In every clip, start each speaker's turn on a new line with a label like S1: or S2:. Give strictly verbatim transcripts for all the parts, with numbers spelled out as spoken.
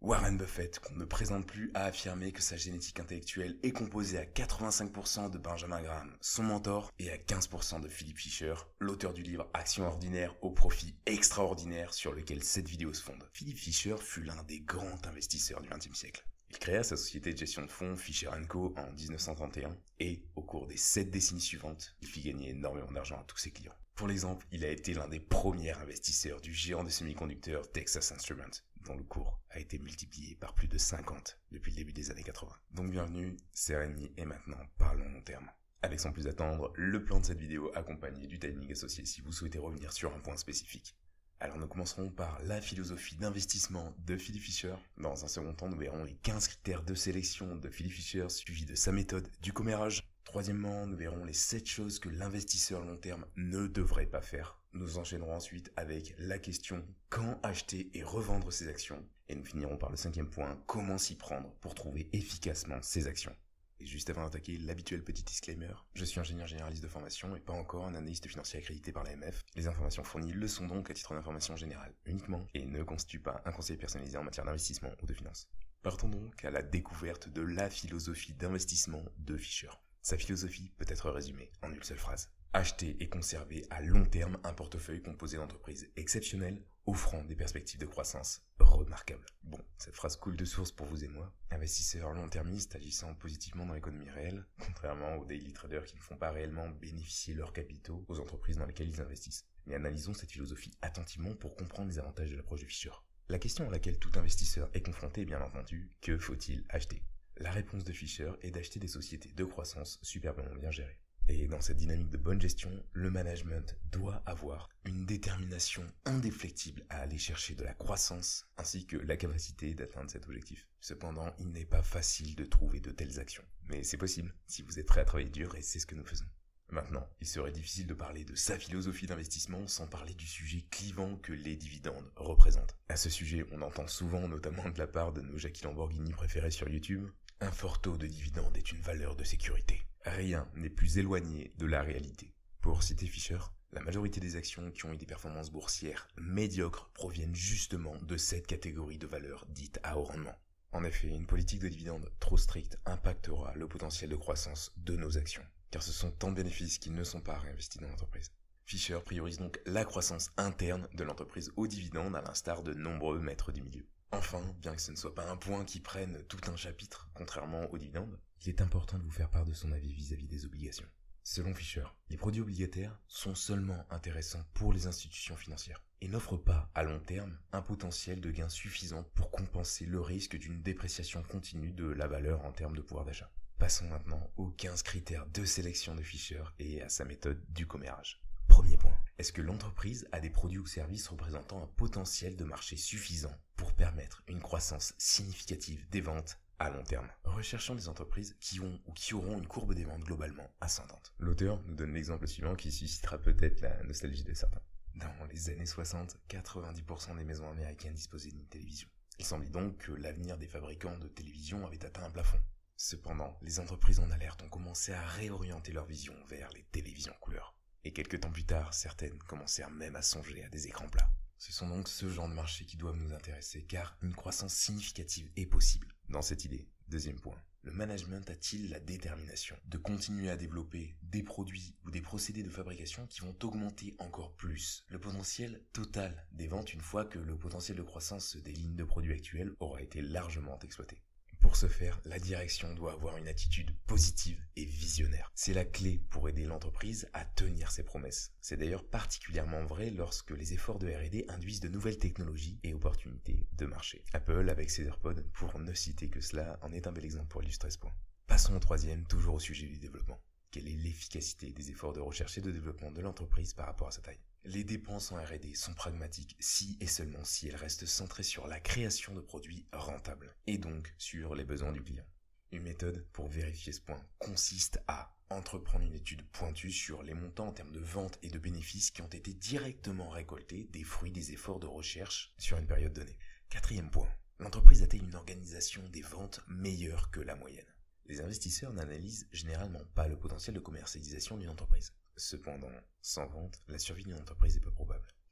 S1: Warren Buffett, qu'on ne présente plus, a affirmé que sa génétique intellectuelle est composée à quatre-vingt-cinq pour cent de Benjamin Graham, son mentor, et à quinze pour cent de Philip Fisher, l'auteur du livre Action ordinaire au profit extraordinaire sur lequel cette vidéo se fonde. Philip Fisher fut l'un des grands investisseurs du vingtième siècle. Il créa sa société de gestion de fonds Fisher and Co en dix-neuf cent trente et un et, au cours des sept décennies suivantes, il fit gagner énormément d'argent à tous ses clients. Pour l'exemple, il a été l'un des premiers investisseurs du géant des semi-conducteurs Texas Instruments, dont le cours a été multiplié par plus de cinquante depuis le début des années quatre-vingts. Donc bienvenue, c'est Rémi et maintenant parlons long terme. Avec sans plus attendre, le plan de cette vidéo accompagné du timing associé si vous souhaitez revenir sur un point spécifique. Alors nous commencerons par la philosophie d'investissement de Philip Fisher. Dans un second temps, nous verrons les quinze critères de sélection de Philip Fisher suivis de sa méthode du commérage. Troisièmement, nous verrons les sept choses que l'investisseur long terme ne devrait pas faire. Nous enchaînerons ensuite avec la question quand acheter et revendre ses actions. Et nous finirons par le cinquième point, comment s'y prendre pour trouver efficacement ses actions. Et juste avant d'attaquer, l'habituel petit disclaimer, je suis ingénieur généraliste de formation et pas encore un analyste financier accrédité par l'A M F. Les informations fournies le sont donc à titre d'information générale uniquement et ne constituent pas un conseil personnalisé en matière d'investissement ou de finance. Partons donc à la découverte de la philosophie d'investissement de Fisher. Sa philosophie peut être résumée en une seule phrase. Acheter et conserver à long terme un portefeuille composé d'entreprises exceptionnelles offrant des perspectives de croissance remarquables. Bon, cette phrase coule de source pour vous et moi, investisseurs long-termistes agissant positivement dans l'économie réelle, contrairement aux daily traders qui ne font pas réellement bénéficier leurs capitaux aux entreprises dans lesquelles ils investissent. Mais analysons cette philosophie attentivement pour comprendre les avantages de l'approche de Fisher. La question à laquelle tout investisseur est confronté est bien entendu, que faut-il acheter ? La réponse de Fisher est d'acheter des sociétés de croissance superbement bien gérées. Et dans cette dynamique de bonne gestion, le management doit avoir une détermination indéfectible à aller chercher de la croissance ainsi que la capacité d'atteindre cet objectif. Cependant, il n'est pas facile de trouver de telles actions. Mais c'est possible si vous êtes prêt à travailler dur et c'est ce que nous faisons. Maintenant, il serait difficile de parler de sa philosophie d'investissement sans parler du sujet clivant que les dividendes représentent. À ce sujet, on entend souvent, notamment de la part de nos Jackie Lamborghini préférés sur YouTube, un fort taux de dividendes est une valeur de sécurité. Rien n'est plus éloigné de la réalité. Pour citer Fisher, la majorité des actions qui ont eu des performances boursières médiocres proviennent justement de cette catégorie de valeurs dites à haut rendement. En effet, une politique de dividendes trop stricte impactera le potentiel de croissance de nos actions, car ce sont tant de bénéfices qui ne sont pas réinvestis dans l'entreprise. Fisher priorise donc la croissance interne de l'entreprise aux dividendes à l'instar de nombreux maîtres du milieu. Enfin, bien que ce ne soit pas un point qui prenne tout un chapitre, contrairement aux dividendes, il est important de vous faire part de son avis vis-à-vis des obligations. Selon Fisher, les produits obligataires sont seulement intéressants pour les institutions financières et n'offrent pas, à long terme, un potentiel de gain suffisant pour compenser le risque d'une dépréciation continue de la valeur en termes de pouvoir d'achat. Passons maintenant aux quinze critères de sélection de Fisher et à sa méthode du commérage. Premier point. Est-ce que l'entreprise a des produits ou services représentant un potentiel de marché suffisant pour permettre une croissance significative des ventes à long terme? Recherchons des entreprises qui ont ou qui auront une courbe des ventes globalement ascendante. L'auteur nous donne l'exemple suivant qui suscitera peut-être la nostalgie de certains. Dans les années soixante, quatre-vingt-dix pour cent des maisons américaines disposaient d'une télévision. Il semblait donc que l'avenir des fabricants de télévision avait atteint un plafond. Cependant, les entreprises en alerte ont commencé à réorienter leur vision vers les télévisions couleur. Et quelques temps plus tard, certaines commencèrent même à songer à des écrans plats. Ce sont donc ce genre de marché qui doivent nous intéresser, car une croissance significative est possible. Dans cette idée, deuxième point, le management a-t-il la détermination de continuer à développer des produits ou des procédés de fabrication qui vont augmenter encore plus le potentiel total des ventes une fois que le potentiel de croissance des lignes de produits actuelles aura été largement exploité? Pour ce faire, la direction doit avoir une attitude positive et visionnaire. C'est la clé pour aider l'entreprise à tenir ses promesses. C'est d'ailleurs particulièrement vrai lorsque les efforts de R et D induisent de nouvelles technologies et opportunités de marché. Apple, avec ses AirPods, pour ne citer que cela, en est un bel exemple pour illustrer ce point. Passons au troisième, toujours au sujet du développement. Quelle est l'efficacité des efforts de recherche et de développement de l'entreprise par rapport à sa taille? Les dépenses en R et D sont pragmatiques si et seulement si elles restent centrées sur la création de produits rentables, et donc sur les besoins du client. Une méthode pour vérifier ce point consiste à entreprendre une étude pointue sur les montants en termes de ventes et de bénéfices qui ont été directement récoltés des fruits des efforts de recherche sur une période donnée. Quatrième point, l'entreprise a-t-elle une organisation des ventes meilleure que la moyenne? Les investisseurs n'analysent généralement pas le potentiel de commercialisation d'une entreprise. Cependant, sans vente, la survie d'une entreprise est peu probable.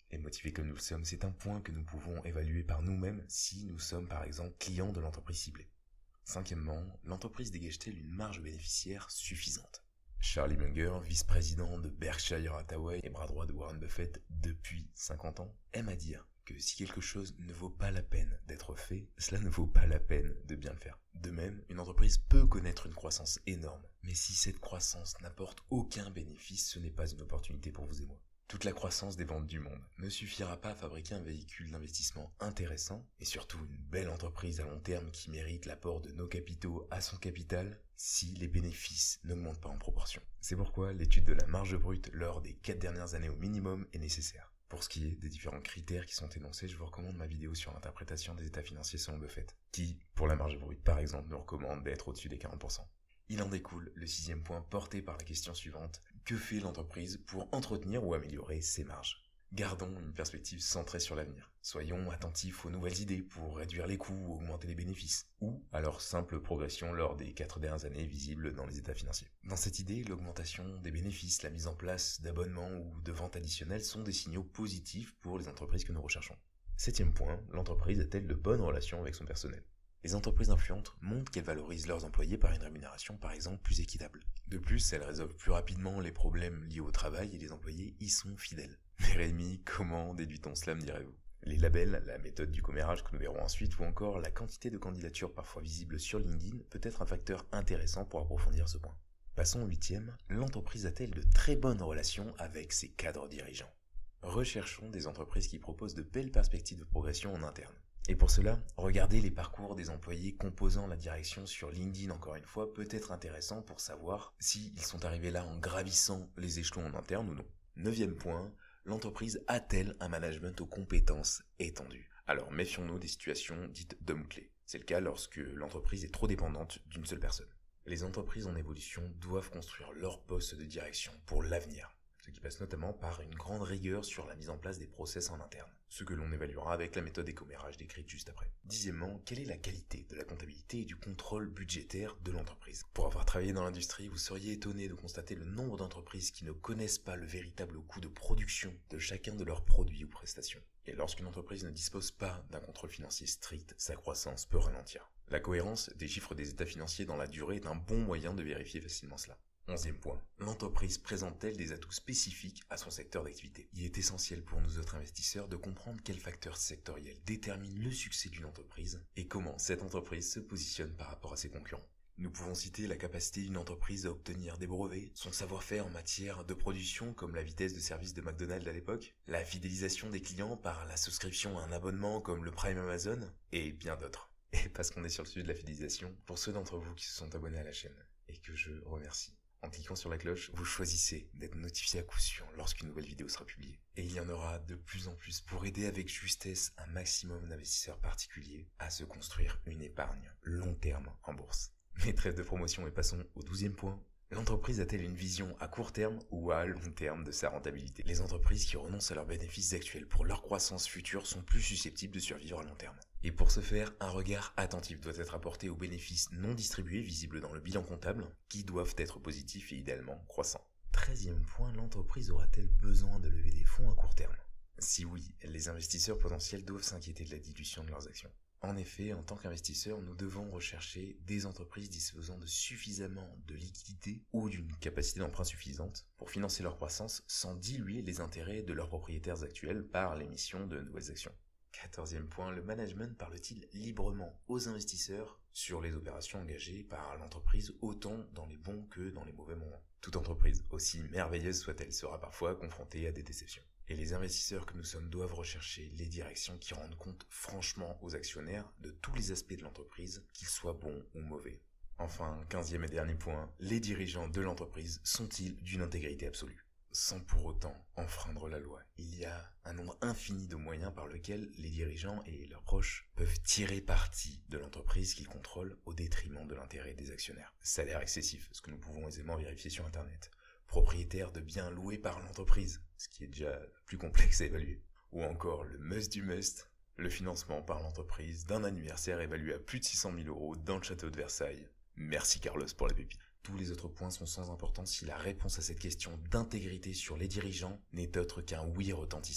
S1: Et motivés comme nous le sommes, c'est un point que nous pouvons évaluer par nous-mêmes si nous sommes par exemple clients de l'entreprise ciblée. Cinquièmement, l'entreprise dégage-t-elle une marge bénéficiaire suffisante? Charlie Munger, vice-président de Berkshire Hathaway et bras droit de Warren Buffett depuis cinquante ans, aime à dire que si quelque chose ne vaut pas la peine d'être fait, cela ne vaut pas la peine de bien le faire. De même, une entreprise peut connaître une croissance énorme, mais si cette croissance n'apporte aucun bénéfice, ce n'est pas une opportunité pour vous et moi. Toute la croissance des ventes du monde ne suffira pas à fabriquer un véhicule d'investissement intéressant et surtout une belle entreprise à long terme qui mérite l'apport de nos capitaux à son capital si les bénéfices n'augmentent pas en proportion. C'est pourquoi l'étude de la marge brute lors des quatre dernières années au minimum est nécessaire. Pour ce qui est des différents critères qui sont énoncés, je vous recommande ma vidéo sur l'interprétation des états financiers selon Buffett, qui, pour la marge brute par exemple, nous recommande d'être au-dessus des quarante pour cent. Il en découle le sixième point porté par la question suivante. Que fait l'entreprise pour entretenir ou améliorer ses marges? Gardons une perspective centrée sur l'avenir. Soyons attentifs aux nouvelles idées pour réduire les coûts ou augmenter les bénéfices, ou à leur simple progression lors des quatre dernières années visibles dans les états financiers. Dans cette idée, l'augmentation des bénéfices, la mise en place d'abonnements ou de ventes additionnelles sont des signaux positifs pour les entreprises que nous recherchons. Septième point, l'entreprise a-t-elle de bonnes relations avec son personnel? Les entreprises influentes montrent qu'elles valorisent leurs employés par une rémunération par exemple plus équitable. De plus, elles résolvent plus rapidement les problèmes liés au travail et les employés y sont fidèles. Mais Rémi, comment déduit-on cela, me direz-vous? Les labels, la méthode du commérage que nous verrons ensuite, ou encore la quantité de candidatures parfois visibles sur LinkedIn peut être un facteur intéressant pour approfondir ce point. Passons au huitième, l'entreprise a-t-elle de très bonnes relations avec ses cadres dirigeants? Recherchons des entreprises qui proposent de belles perspectives de progression en interne. Et pour cela, regardez les parcours des employés composant la direction sur LinkedIn encore une fois peut être intéressant pour savoir s'ils sont arrivés là en gravissant les échelons en interne ou non. Neuvième point, l'entreprise a-t-elle un management aux compétences étendues? Alors méfions-nous des situations dites d'hommes clés. C'est le cas lorsque l'entreprise est trop dépendante d'une seule personne. Les entreprises en évolution doivent construire leur poste de direction pour l'avenir, ce qui passe notamment par une grande rigueur sur la mise en place des process en interne, ce que l'on évaluera avec la méthode écommérage décrite juste après. Dixièmement, quelle est la qualité de la comptabilité et du contrôle budgétaire de l'entreprise? Pour avoir travaillé dans l'industrie, vous seriez étonné de constater le nombre d'entreprises qui ne connaissent pas le véritable coût de production de chacun de leurs produits ou prestations. Et lorsqu'une entreprise ne dispose pas d'un contrôle financier strict, sa croissance peut ralentir. La cohérence des chiffres des états financiers dans la durée est un bon moyen de vérifier facilement cela. Onzième point, l'entreprise présente-t-elle des atouts spécifiques à son secteur d'activité? Il est essentiel pour nous autres investisseurs de comprendre quels facteurs sectoriels déterminent le succès d'une entreprise et comment cette entreprise se positionne par rapport à ses concurrents. Nous pouvons citer la capacité d'une entreprise à obtenir des brevets, son savoir-faire en matière de production comme la vitesse de service de McDonald's à l'époque, la fidélisation des clients par la souscription à un abonnement comme le Prime Amazon, et bien d'autres. Et parce qu'on est sur le sujet de la fidélisation, pour ceux d'entre vous qui se sont abonnés à la chaîne, et que je remercie, en cliquant sur la cloche, vous choisissez d'être notifié à coup sûr lorsqu'une nouvelle vidéo sera publiée. Et il y en aura de plus en plus pour aider avec justesse un maximum d'investisseurs particuliers à se construire une épargne long terme en bourse. Mais trêve de promotion et passons au douzième point. L'entreprise a-t-elle une vision à court terme ou à long terme de sa rentabilité? Les entreprises qui renoncent à leurs bénéfices actuels pour leur croissance future sont plus susceptibles de survivre à long terme. Et pour ce faire, un regard attentif doit être apporté aux bénéfices non distribués visibles dans le bilan comptable, qui doivent être positifs et idéalement croissants. Treizième point, l'entreprise aura-t-elle besoin de lever des fonds à court terme? Si oui, les investisseurs potentiels doivent s'inquiéter de la dilution de leurs actions. En effet, en tant qu'investisseurs, nous devons rechercher des entreprises disposant de suffisamment de liquidités ou d'une capacité d'emprunt suffisante pour financer leur croissance sans diluer les intérêts de leurs propriétaires actuels par l'émission de nouvelles actions. Quatorzième point, le management parle-t-il librement aux investisseurs sur les opérations engagées par l'entreprise autant dans les bons que dans les mauvais moments? Toute entreprise, aussi merveilleuse soit-elle, sera parfois confrontée à des déceptions. Et les investisseurs que nous sommes doivent rechercher les directions qui rendent compte franchement aux actionnaires de tous les aspects de l'entreprise, qu'ils soient bons ou mauvais. Enfin, quinzième et dernier point, les dirigeants de l'entreprise sont-ils d'une intégrité absolue? Sans pour autant enfreindre la loi. Il y a un nombre infini de moyens par lesquels les dirigeants et leurs proches peuvent tirer parti de l'entreprise qu'ils contrôlent au détriment de l'intérêt des actionnaires. Salaire excessif, ce que nous pouvons aisément vérifier sur Internet. Propriétaire de biens loués par l'entreprise, ce qui est déjà plus complexe à évaluer. Ou encore le must du must, le financement par l'entreprise d'un anniversaire évalué à plus de six cent mille euros dans le château de Versailles. Merci Carlos pour la pépite. Tous les autres points sont sans importance si la réponse à cette question d'intégrité sur les dirigeants n'est autre qu'un oui retentissant.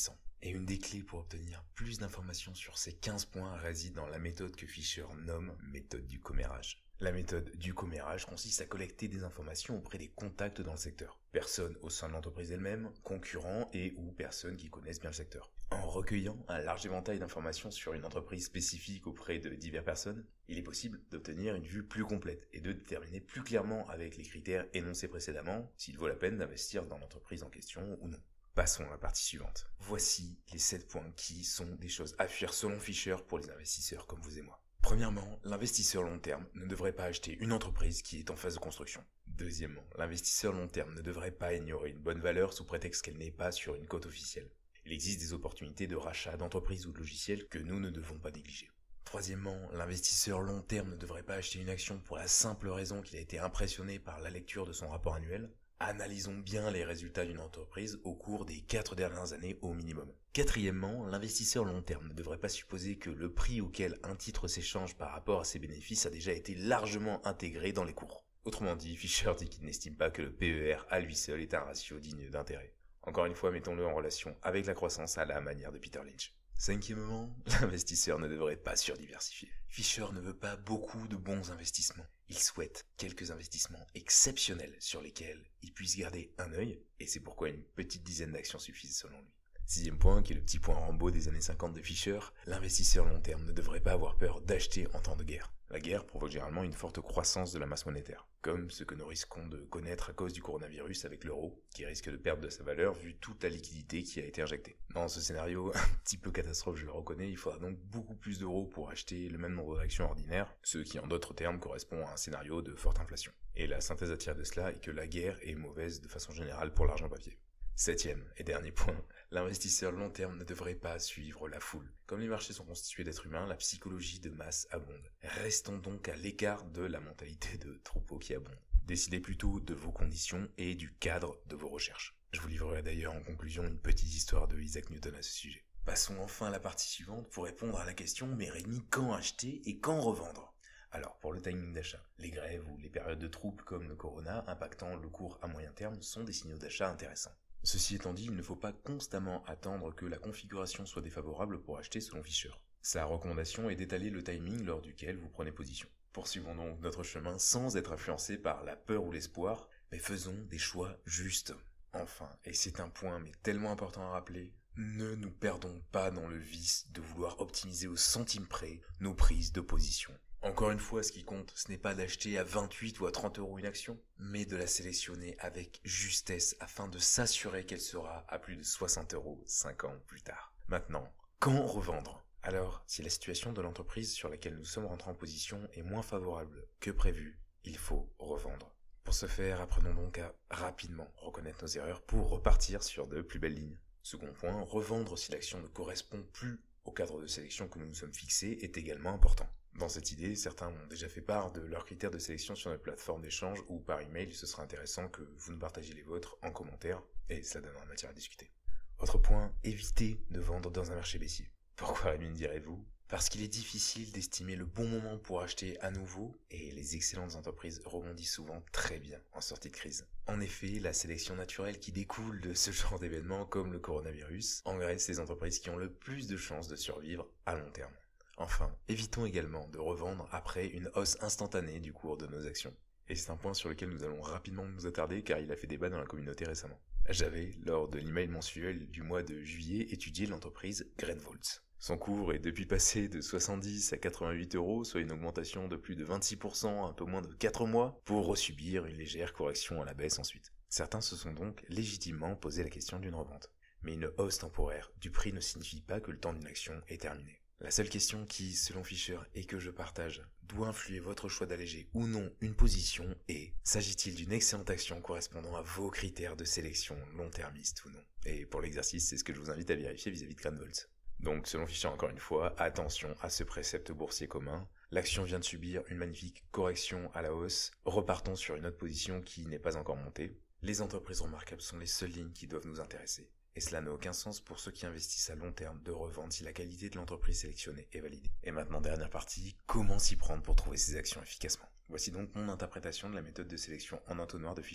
S1: Et une des clés pour obtenir plus d'informations sur ces quinze points réside dans la méthode que Fisher nomme méthode du commérage. La méthode du commérage consiste à collecter des informations auprès des contacts dans le secteur. Personnes au sein de l'entreprise elle-même, concurrents et ou personnes qui connaissent bien le secteur. En recueillant un large éventail d'informations sur une entreprise spécifique auprès de diverses personnes, il est possible d'obtenir une vue plus complète et de déterminer plus clairement avec les critères énoncés précédemment s'il vaut la peine d'investir dans l'entreprise en question ou non. Passons à la partie suivante. Voici les sept points qui sont des choses à fuir selon Fisher pour les investisseurs comme vous et moi. Premièrement, l'investisseur long terme ne devrait pas acheter une entreprise qui est en phase de construction. Deuxièmement, l'investisseur long terme ne devrait pas ignorer une bonne valeur sous prétexte qu'elle n'est pas sur une cote officielle. Il existe des opportunités de rachat d'entreprises ou de logiciels que nous ne devons pas négliger. Troisièmement, l'investisseur long terme ne devrait pas acheter une action pour la simple raison qu'il a été impressionné par la lecture de son rapport annuel. Analysons bien les résultats d'une entreprise au cours des quatre dernières années au minimum. Quatrièmement, l'investisseur long terme ne devrait pas supposer que le prix auquel un titre s'échange par rapport à ses bénéfices a déjà été largement intégré dans les cours. Autrement dit, Fisher dit qu'il n'estime pas que le P E R à lui seul est un ratio digne d'intérêt. Encore une fois, mettons-le en relation avec la croissance à la manière de Peter Lynch. Cinquièmement, l'investisseur ne devrait pas surdiversifier. Fisher ne veut pas beaucoup de bons investissements. Il souhaite quelques investissements exceptionnels sur lesquels il puisse garder un œil, et c'est pourquoi une petite dizaine d'actions suffisent selon lui. Sixième point, qui est le petit point Rambo des années cinquante de Fisher, l'investisseur long terme ne devrait pas avoir peur d'acheter en temps de guerre. La guerre provoque généralement une forte croissance de la masse monétaire, comme ce que nous risquons de connaître à cause du coronavirus avec l'euro, qui risque de perdre de sa valeur vu toute la liquidité qui a été injectée. Dans ce scénario, un petit peu catastrophe je le reconnais, il faudra donc beaucoup plus d'euros pour acheter le même nombre d'actions ordinaires, ce qui en d'autres termes correspond à un scénario de forte inflation. Et la synthèse à tirer de cela est que la guerre est mauvaise de façon générale pour l'argent papier. Septième et dernier point, l'investisseur long terme ne devrait pas suivre la foule. Comme les marchés sont constitués d'êtres humains, la psychologie de masse abonde. Restons donc à l'écart de la mentalité de troupeau qui abonde. Décidez plutôt de vos conditions et du cadre de vos recherches. Je vous livrerai d'ailleurs en conclusion une petite histoire de Isaac Newton à ce sujet. Passons enfin à la partie suivante pour répondre à la question « Mais Rémi, quand acheter et quand revendre ?» Alors, pour le timing d'achat, les grèves ou les périodes de troubles comme le corona impactant le cours à moyen terme sont des signaux d'achat intéressants. Ceci étant dit, il ne faut pas constamment attendre que la configuration soit défavorable pour acheter selon Fisher. Sa recommandation est d'étaler le timing lors duquel vous prenez position. Poursuivons donc notre chemin sans être influencés par la peur ou l'espoir, mais faisons des choix justes. Enfin, et c'est un point mais tellement important à rappeler, ne nous perdons pas dans le vice de vouloir optimiser au centime près nos prises de position. Encore une fois, ce qui compte, ce n'est pas d'acheter à vingt-huit ou à trente euros une action, mais de la sélectionner avec justesse afin de s'assurer qu'elle sera à plus de soixante euros cinq ans plus tard. Maintenant, quand revendre ? Alors, si la situation de l'entreprise sur laquelle nous sommes rentrés en position est moins favorable que prévu, il faut revendre. Pour ce faire, apprenons donc à rapidement reconnaître nos erreurs pour repartir sur de plus belles lignes. Second point, revendre si l'action ne correspond plus au cadre de sélection que nous nous sommes fixés est également important. Dans cette idée, certains m'ont déjà fait part de leurs critères de sélection sur notre plateforme d'échange ou par email. Ce sera intéressant que vous nous partagiez les vôtres en commentaire et cela donnera matière à discuter. Autre point, évitez de vendre dans un marché baissier. Pourquoi Rémi, me direz-vous ? Parce qu'il est difficile d'estimer le bon moment pour acheter à nouveau et les excellentes entreprises rebondissent souvent très bien en sortie de crise. En effet, la sélection naturelle qui découle de ce genre d'événements comme le coronavirus engraisse les entreprises qui ont le plus de chances de survivre à long terme. Enfin, évitons également de revendre après une hausse instantanée du cours de nos actions. Et c'est un point sur lequel nous allons rapidement nous attarder car il a fait débat dans la communauté récemment. J'avais, lors de l'email mensuel du mois de juillet, étudié l'entreprise Greatvolts. Son cours est depuis passé de soixante-dix à quatre-vingt-huit euros, soit une augmentation de plus de vingt-six pour cent en un peu moins de quatre mois, pour resubir une légère correction à la baisse ensuite. Certains se sont donc légitimement posé la question d'une revente. Mais une hausse temporaire du prix ne signifie pas que le temps d'une action est terminé. La seule question qui, selon Fisher, et que je partage, doit influer votre choix d'alléger ou non une position est, s'agit-il d'une excellente action correspondant à vos critères de sélection long-termiste ou non ? Et pour l'exercice, c'est ce que je vous invite à vérifier vis-à-vis de Greatvolts. Donc, selon Fisher, encore une fois, attention à ce précepte boursier commun. L'action vient de subir une magnifique correction à la hausse. Repartons sur une autre position qui n'est pas encore montée. Les entreprises remarquables sont les seules lignes qui doivent nous intéresser. Et cela n'a aucun sens pour ceux qui investissent à long terme de revendre si la qualité de l'entreprise sélectionnée est validée. Et maintenant, dernière partie, comment s'y prendre pour trouver ces actions efficacement ? Voici donc mon interprétation de la méthode de sélection en entonnoir de Fisher.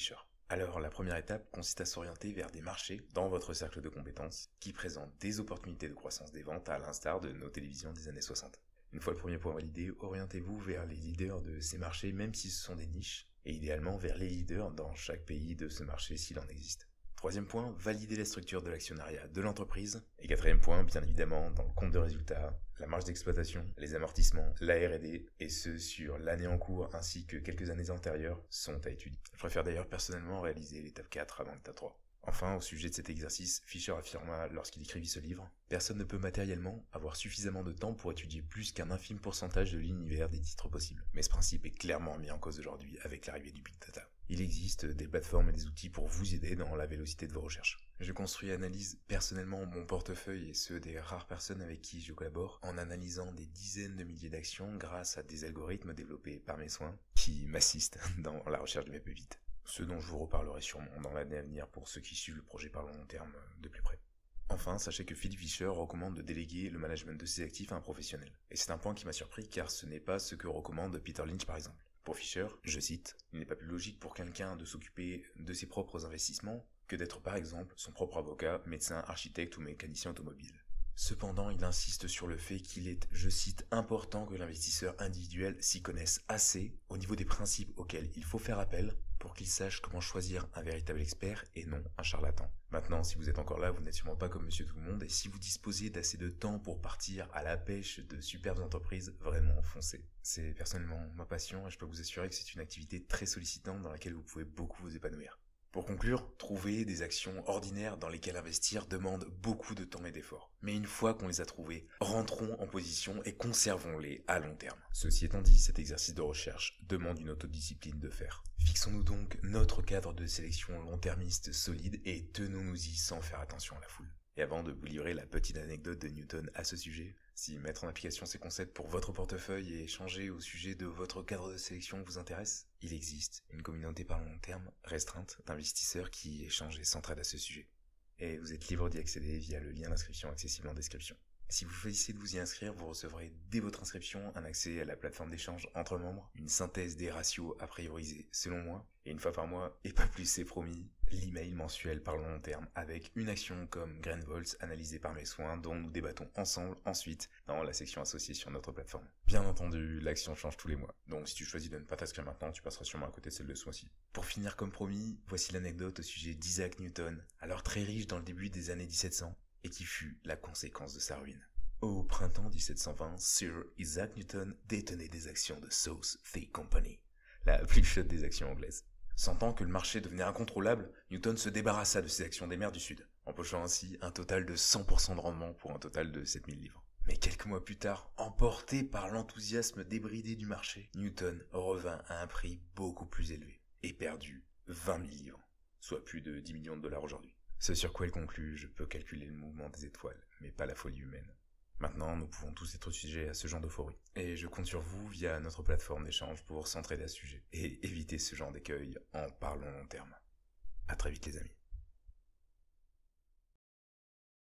S1: Alors la première étape consiste à s'orienter vers des marchés dans votre cercle de compétences qui présentent des opportunités de croissance des ventes à l'instar de nos télévisions des années soixante. Une fois le premier point validé, orientez-vous vers les leaders de ces marchés même si ce sont des niches, et idéalement vers les leaders dans chaque pays de ce marché s'il en existe. Troisième point, valider la structure de l'actionnariat de l'entreprise. Et quatrième point, bien évidemment, dans le compte de résultat, la marge d'exploitation, les amortissements, la R et D, et ceux sur l'année en cours ainsi que quelques années antérieures, sont à étudier. Je préfère d'ailleurs personnellement réaliser l'étape quatre avant l'étape trois. Enfin, au sujet de cet exercice, Fisher affirma lorsqu'il écrivit ce livre, « Personne ne peut matériellement avoir suffisamment de temps pour étudier plus qu'un infime pourcentage de l'univers des titres possibles. Mais ce principe est clairement mis en cause aujourd'hui avec l'arrivée du Big Data. Il existe des plateformes et des outils pour vous aider dans la vélocité de vos recherches. Je construis et analyse personnellement mon portefeuille et ceux des rares personnes avec qui je collabore en analysant des dizaines de milliers d'actions grâce à des algorithmes développés par mes soins qui m'assistent dans la recherche de mes pépites. Ce dont je vous reparlerai sûrement dans l'année à venir pour ceux qui suivent le projet par le long terme de plus près. Enfin, sachez que Philip Fisher recommande de déléguer le management de ses actifs à un professionnel. Et c'est un point qui m'a surpris car ce n'est pas ce que recommande Peter Lynch par exemple. Pour Fisher, je cite, « Il n'est pas plus logique pour quelqu'un de s'occuper de ses propres investissements que d'être par exemple son propre avocat, médecin, architecte ou mécanicien automobile. » Cependant, il insiste sur le fait qu'il est, je cite, « important que l'investisseur individuel s'y connaisse assez au niveau des principes auxquels il faut faire appel pour qu'il sache comment choisir un véritable expert et non un charlatan. » Maintenant, si vous êtes encore là, vous n'êtes sûrement pas comme Monsieur Tout-le-Monde, et si vous disposez d'assez de temps pour partir à la pêche de superbes entreprises, vraiment foncez. C'est personnellement ma passion et je peux vous assurer que c'est une activité très sollicitante dans laquelle vous pouvez beaucoup vous épanouir. Pour conclure, trouvez des actions ordinaires dans lesquelles investir demande beaucoup de temps et d'efforts. Mais une fois qu'on les a trouvées, rentrons en position et conservons-les à long terme. Ceci étant dit, cet exercice de recherche demande une autodiscipline de fer. Fixons-nous donc notre cadre de sélection long-termiste solide et tenons-nous-y sans faire attention à la foule. Et avant de vous livrer la petite anecdote de Newton à ce sujet, si mettre en application ces concepts pour votre portefeuille et échanger au sujet de votre cadre de sélection vous intéresse, il existe une communauté par long terme restreinte d'investisseurs qui échangent et s'entraident à ce sujet. Et vous êtes libre d'y accéder via le lien d'inscription accessible en description. Si vous choisissez de vous y inscrire, vous recevrez dès votre inscription un accès à la plateforme d'échange entre membres, une synthèse des ratios à prioriser selon moi, et une fois par mois, et pas plus c'est promis, l'email mensuel par le long terme avec une action comme Grainvolts analysée par mes soins dont nous débattons ensemble ensuite dans la section associée sur notre plateforme. Bien entendu, l'action change tous les mois, donc si tu choisis de ne pas t'inscrire maintenant, tu passeras sûrement à côté de celle de ce mois-ci. Pour finir comme promis, voici l'anecdote au sujet d'Isaac Newton, alors très riche dans le début des années dix-sept cents, et qui fut la conséquence de sa ruine. Au printemps dix-sept cent vingt, Sir Isaac Newton détenait des actions de South Sea Company, la plus chaude des actions anglaises. Sentant que le marché devenait incontrôlable, Newton se débarrassa de ses actions des mers du Sud, empochant ainsi un total de cent pour cent de rendement pour un total de sept mille livres. Mais quelques mois plus tard, emporté par l'enthousiasme débridé du marché, Newton revint à un prix beaucoup plus élevé et perdut vingt mille livres, soit plus de dix millions de dollars aujourd'hui. Ce sur quoi il conclut, je peux calculer le mouvement des étoiles, mais pas la folie humaine. Maintenant, nous pouvons tous être sujets à ce genre d'euphorie. Et je compte sur vous via notre plateforme d'échange pour s'entraider à ce sujet et éviter ce genre d'écueil en parlant long terme. À très vite les amis.